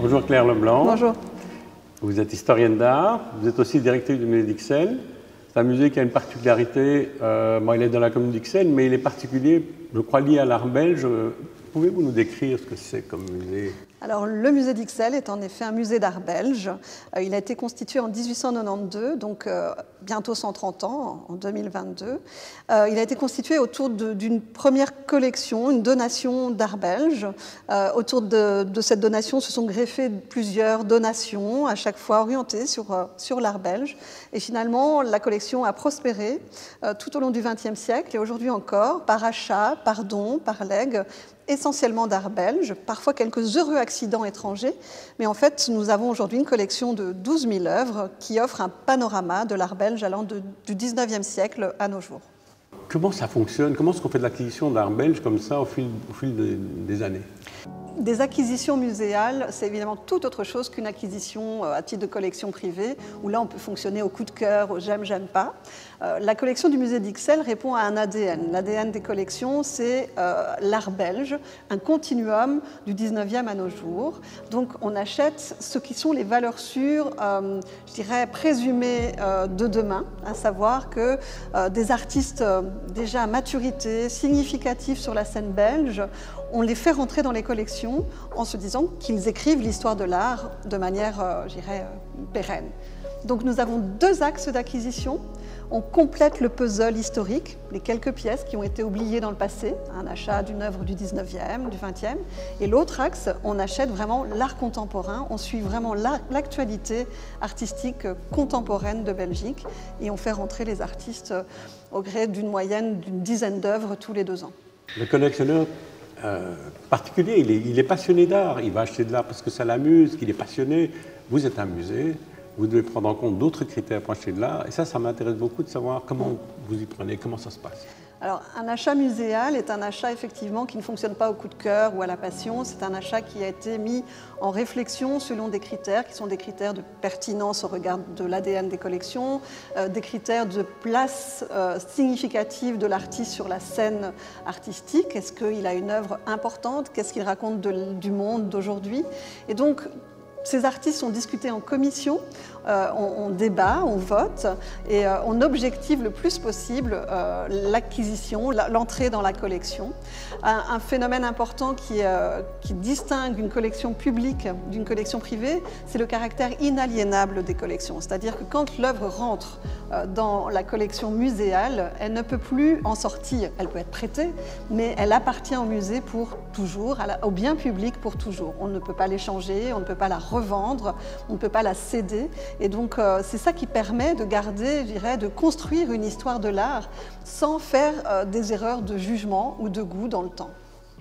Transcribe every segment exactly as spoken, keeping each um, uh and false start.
Bonjour Claire Leblanc. Bonjour. Vous êtes historienne d'art, vous êtes aussi directrice du musée d'Ixelles. C'est un musée qui a une particularité, euh, bon, il est dans la commune d'Ixelles, mais il est particulier, je crois, lié à l'art belge. Pouvez-vous nous décrire ce que c'est comme musée ? Alors, le musée d'Ixelles est en effet un musée d'art belge. Euh, il a été constitué en mille huit cent quatre-vingt-douze, donc euh, bientôt cent trente ans, en deux mille vingt-deux. Euh, il a été constitué autour d'une première collection, une donation d'art belge. Euh, autour de, de cette donation se sont greffées plusieurs donations, à chaque fois orientées sur, euh, sur l'art belge. Et finalement, la collection a prospéré euh, tout au long du vingtième siècle et aujourd'hui encore, par achat, par don, par legs, essentiellement d'art belge, parfois quelques heureux accidents étrangers, mais en fait, nous avons aujourd'hui une collection de douze mille œuvres qui offre un panorama de l'art belge allant de, du dix-neuvième siècle à nos jours. Comment ça fonctionne? Comment est-ce qu'on fait de l'acquisition d'art belge comme ça au fil, au fil des, des années? Des acquisitions muséales, c'est évidemment tout autre chose qu'une acquisition à titre de collection privée, où là on peut fonctionner au coup de cœur, au j'aime, j'aime pas. Euh, la collection du musée d'Ixelles répond à un A D N. L'A D N des collections, c'est euh, l'art belge, un continuum du dix-neuvième à nos jours. Donc on achète ce qui sont les valeurs sûres, euh, je dirais présumées euh, de demain, à savoir que euh, des artistes euh, déjà à maturité, significatifs sur la scène belge, on les fait rentrer dans les collections en se disant qu'ils écrivent l'histoire de l'art de manière, euh, je dirais, euh, pérenne. Donc nous avons deux axes d'acquisition. On complète le puzzle historique, les quelques pièces qui ont été oubliées dans le passé, un achat d'une œuvre du dix-neuvième, du vingtième. Et l'autre axe, on achète vraiment l'art contemporain, on suit vraiment l'actualité artistique contemporaine de Belgique et on fait rentrer les artistes au gré d'une moyenne d'une dizaine d'œuvres tous les deux ans. Le collectionneur Euh, particulier, il est, il est passionné d'art, il va acheter de l'art parce que ça l'amuse, qu'il est passionné. Vous êtes un musée, vous devez prendre en compte d'autres critères pour acheter de l'art, et ça, ça m'intéresse beaucoup de savoir comment vous y prenez, comment ça se passe. Alors, un achat muséal est un achat effectivement qui ne fonctionne pas au coup de cœur ou à la passion, c'est un achat qui a été mis en réflexion selon des critères qui sont des critères de pertinence au regard de l'A D N des collections, euh, des critères de place euh, significative de l'artiste sur la scène artistique. Est-ce qu'il a une œuvre importante? Qu'est-ce qu'il raconte de, du monde d'aujourd'hui? Et donc, ces artistes sont discutés en commission, euh, on, on débat, on vote et euh, on objective le plus possible euh, l'acquisition, l'entrée dans la collection. Un, un phénomène important qui, euh, qui distingue une collection publique d'une collection privée, c'est le caractère inaliénable des collections. C'est-à-dire que quand l'œuvre rentre euh, dans la collection muséale, elle ne peut plus en sortir. Elle peut être prêtée, mais elle appartient au musée pour toujours, à la, au bien public pour toujours. On ne peut pas l'échanger, on ne peut pas la revendre, on ne peut pas la céder. Et donc, euh, c'est ça qui permet de garder, je dirais, de construire une histoire de l'art sans faire euh, des erreurs de jugement ou de goût dans le temps.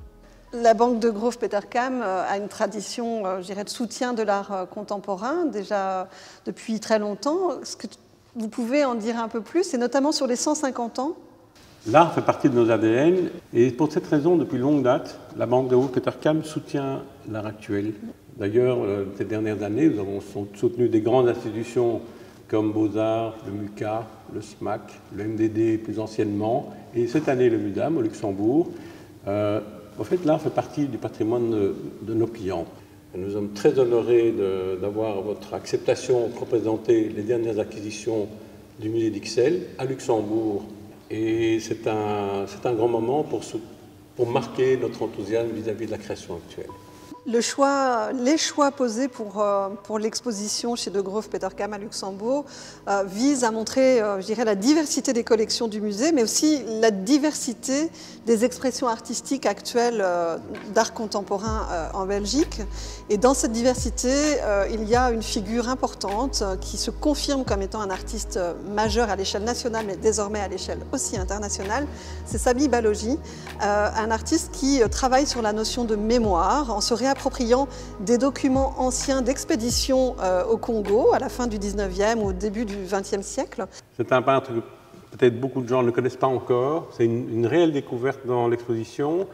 La Banque de Grove Petercam euh, a une tradition, euh, je dirais, de soutien de l'art euh, contemporain, déjà depuis très longtemps. Est-ce que vous pouvez en dire un peu plus, et notamment sur les cent cinquante ans? L'art fait partie de nos A D N, et pour cette raison, depuis longue date, la Banque de Grove Petercam soutient l'art actuel. D'ailleurs, euh, ces dernières années, nous avons soutenu des grandes institutions comme Beaux-Arts, le MUCA, le SMAC, le M D D plus anciennement, et cette année le MUDAM au Luxembourg. Euh, en fait, l'art fait partie du patrimoine de, de nos clients. Nous sommes très honorés d'avoir votre acceptation pour présenter les dernières acquisitions du musée d'Ixelles à Luxembourg. Et c'est un, c'est un grand moment pour, pour marquer notre enthousiasme vis-à-vis de la création actuelle. Le choix, les choix posés pour, euh, pour l'exposition chez De Grove Petercam à Luxembourg euh, visent à montrer, euh, je dirais, la diversité des collections du musée, mais aussi la diversité des expressions artistiques actuelles euh, d'art contemporain euh, en Belgique. Et dans cette diversité, euh, il y a une figure importante euh, qui se confirme comme étant un artiste euh, majeur à l'échelle nationale, mais désormais à l'échelle aussi internationale. C'est Samy Balogi, euh, un artiste qui euh, travaille sur la notion de mémoire en se réappropriant des documents anciens d'expédition euh, au Congo à la fin du dix-neuvième ou au début du vingtième siècle. C'est un peintre que peut-être beaucoup de gens ne connaissent pas encore. C'est une, une réelle découverte dans l'exposition.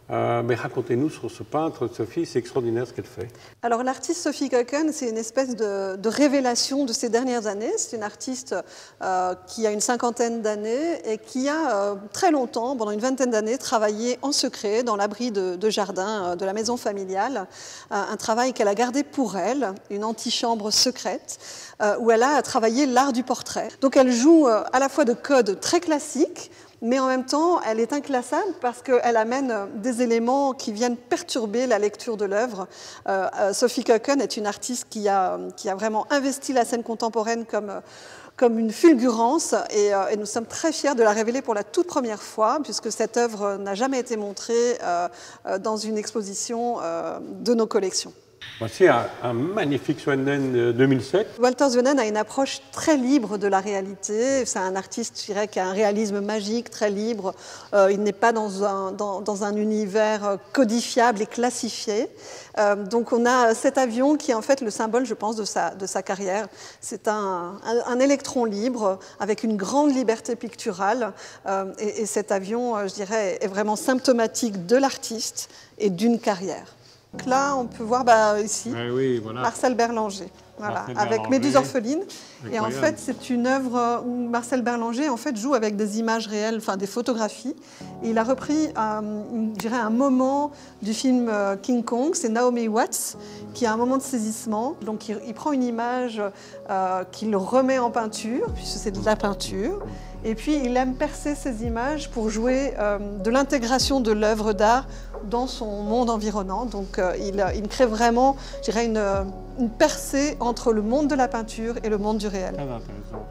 Euh, mais racontez-nous sur ce peintre, Sophie, c'est extraordinaire ce qu'elle fait. Alors l'artiste Sophie Keuken, c'est une espèce de, de révélation de ces dernières années. C'est une artiste euh, qui a une cinquantaine d'années et qui a euh, très longtemps, pendant une vingtaine d'années, travaillé en secret dans l'abri de, de jardin euh, de la maison familiale. Euh, un travail qu'elle a gardé pour elle, une antichambre secrète, euh, où elle a travaillé l'art du portrait. Donc elle joue euh, à la fois de codes très classiques, mais en même temps, elle est inclassable parce qu'elle amène des éléments qui viennent perturber la lecture de l'œuvre. Euh, Sophie Keuken est une artiste qui a, qui a vraiment investi la scène contemporaine comme, comme une fulgurance et, et nous sommes très fiers de la révéler pour la toute première fois puisque cette œuvre n'a jamais été montrée euh, dans une exposition euh, de nos collections. Voici un, un magnifique Swanen deux mille sept. Walter Swanen a une approche très libre de la réalité. C'est un artiste, je dirais, qui a un réalisme magique, très libre. Euh, il n'est pas dans un, dans, dans un univers codifiable et classifié. Euh, donc on a cet avion qui est en fait le symbole, je pense, de sa, de sa carrière. C'est un, un, un électron libre avec une grande liberté picturale. Euh, et, et cet avion, je dirais, est vraiment symptomatique de l'artiste et d'une carrière. Donc là, on peut voir bah, ici ah oui, voilà. Marcel Berlanger, voilà, Marcel avec Berlanger. Méduse orpheline. Incroyable. Et en fait, c'est une œuvre où Marcel Berlanger en fait, joue avec des images réelles, enfin des photographies. Et il a repris euh, je dirais, un moment du film King Kong, c'est Naomi Watts, qui a un moment de saisissement. Donc il, il prend une image euh, qu'il remet en peinture, puisque c'est de la peinture. Et puis il aime percer ces images pour jouer euh, de l'intégration de l'œuvre d'art dans son monde environnant. Donc euh, il, il crée vraiment, je dirais, une, une percée entre le monde de la peinture et le monde du réel. Très intéressant.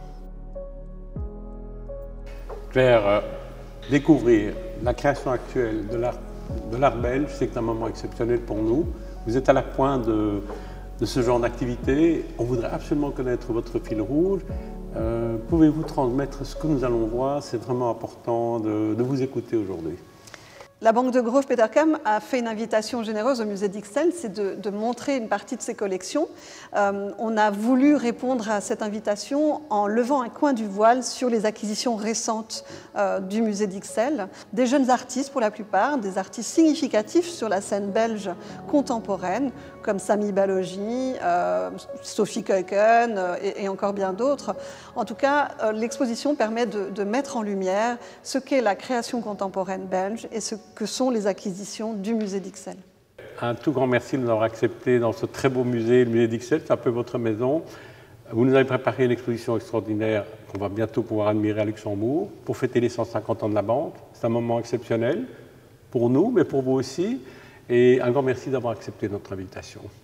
Claire, euh, découvrir la création actuelle de l'art de l'art belge, c'est un moment exceptionnel pour nous. Vous êtes à la pointe de, de ce genre d'activité. On voudrait absolument connaître votre fil rouge. Euh, Pouvez-vous transmettre ce que nous allons voir? C'est vraiment important de, de vous écouter aujourd'hui. La Banque de Grove Petercam a fait une invitation généreuse au musée d'Ixelles, c'est de, de montrer une partie de ses collections. Euh, on a voulu répondre à cette invitation en levant un coin du voile sur les acquisitions récentes euh, du musée d'Ixelles. Des jeunes artistes pour la plupart, des artistes significatifs sur la scène belge contemporaine, comme Samy Balogi, euh, Sophie Keuken euh, et, et encore bien d'autres. En tout cas, euh, l'exposition permet de, de mettre en lumière ce qu'est la création contemporaine belge et ce que sont les acquisitions du musée d'Ixelles. Un tout grand merci de nous avoir acceptés dans ce très beau musée, le musée d'Ixelles, c'est un peu votre maison. Vous nous avez préparé une exposition extraordinaire qu'on va bientôt pouvoir admirer à Luxembourg pour fêter les cent cinquante ans de la banque. C'est un moment exceptionnel pour nous, mais pour vous aussi. Et un grand merci d'avoir accepté notre invitation.